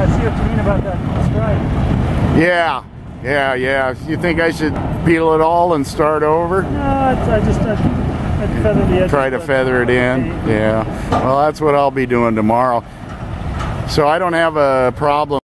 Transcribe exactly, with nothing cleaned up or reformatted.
I see what you mean about that stripe. Yeah, yeah, yeah. You think I should peel it all and start over? No, I just uh, I'd feather the edge. Try to feather it in. Yeah. Well, that's what I'll be doing tomorrow. So I don't have a problem